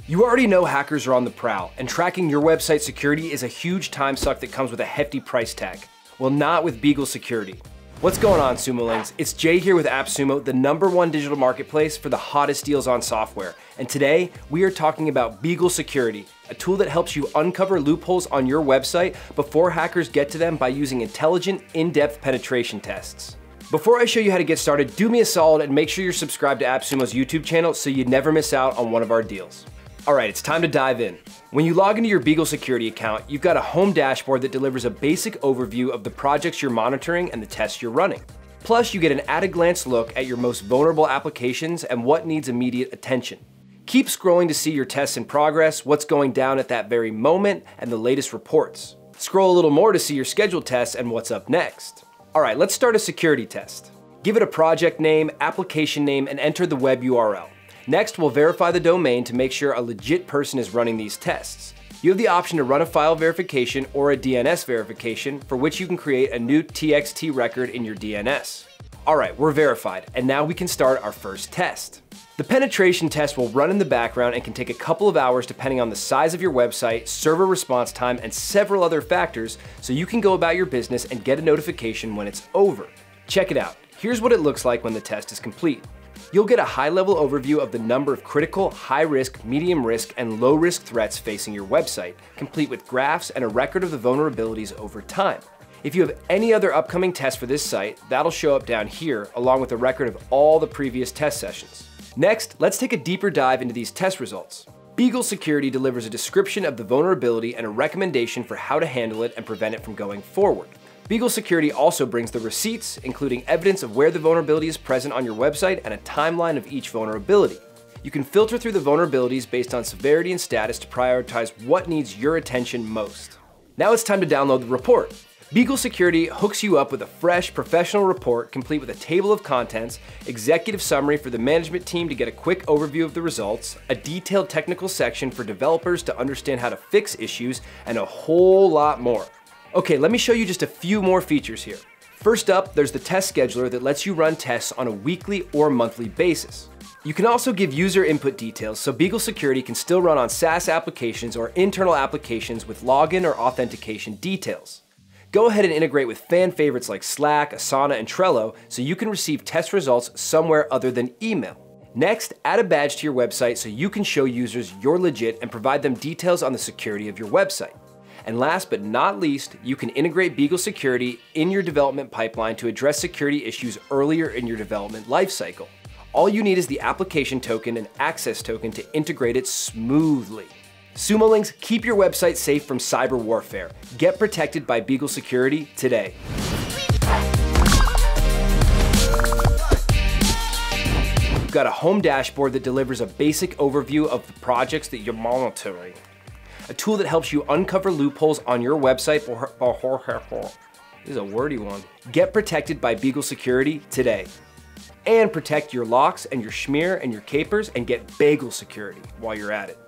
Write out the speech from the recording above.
You already know hackers are on the prowl, and tracking your website security is a huge time suck that comes with a hefty price tag. Well, not with BeagleSecurity. What's going on, Sumolings? It's Jay here with AppSumo, the #1 digital marketplace for the hottest deals on software. And today, we are talking about BeagleSecurity, a tool that helps you uncover loopholes on your website before hackers get to them by using intelligent, in-depth penetration tests. Before I show you how to get started, do me a solid and make sure you're subscribed to AppSumo's YouTube channel so you never miss out on one of our deals. All right, it's time to dive in. When you log into your BeagleSecurity account, you've got a home dashboard that delivers a basic overview of the projects you're monitoring and the tests you're running. Plus, you get an at-a-glance look at your most vulnerable applications and what needs immediate attention. Keep scrolling to see your tests in progress, what's going down at that very moment, and the latest reports. Scroll a little more to see your scheduled tests and what's up next. All right, let's start a security test. Give it a project name, application name, and enter the web URL. Next, we'll verify the domain to make sure a legit person is running these tests. You have the option to run a file verification or a DNS verification, for which you can create a new TXT record in your DNS. All right, we're verified, and now we can start our first test. The penetration test will run in the background and can take a couple of hours depending on the size of your website, server response time, and several other factors, so you can go about your business and get a notification when it's over. Check it out. Here's what it looks like when the test is complete. You'll get a high-level overview of the number of critical, high-risk, medium-risk, and low-risk threats facing your website, complete with graphs and a record of the vulnerabilities over time. If you have any other upcoming tests for this site, that'll show up down here, along with a record of all the previous test sessions. Next, let's take a deeper dive into these test results. BeagleSecurity delivers a description of the vulnerability and a recommendation for how to handle it and prevent it from going forward. BeagleSecurity also brings the receipts, including evidence of where the vulnerability is present on your website and a timeline of each vulnerability. You can filter through the vulnerabilities based on severity and status to prioritize what needs your attention most. Now it's time to download the report. BeagleSecurity hooks you up with a fresh, professional report complete with a table of contents, executive summary for the management team to get a quick overview of the results, a detailed technical section for developers to understand how to fix issues, and a whole lot more. Okay, let me show you just a few more features here. First up, there's the test scheduler that lets you run tests on a weekly or monthly basis. You can also give user input details so BeagleSecurity can still run on SaaS applications or internal applications with login or authentication details. Go ahead and integrate with fan favorites like Slack, Asana, and Trello so you can receive test results somewhere other than email. Next, add a badge to your website so you can show users you're legit and provide them details on the security of your website. And last but not least, you can integrate BeagleSecurity in your development pipeline to address security issues earlier in your development lifecycle. All you need is the application token and access token to integrate it smoothly. Sumolings, keep your website safe from cyber warfare. Get protected by BeagleSecurity today. You've got a home dashboard that delivers a basic overview of the projects that you're monitoring. A tool that helps you uncover loopholes on your website. This is a wordy one. Get protected by BeagleSecurity today. And protect your locks and your schmear and your capers and get BeagleSecurity while you're at it.